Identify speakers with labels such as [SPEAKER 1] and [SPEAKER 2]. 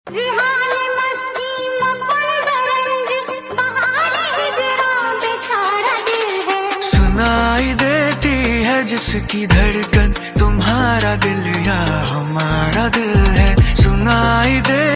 [SPEAKER 1] सुनाई देती है जिसकी धड़कन, तुम्हारा दिल या हमारा दिल है। सुनाई दे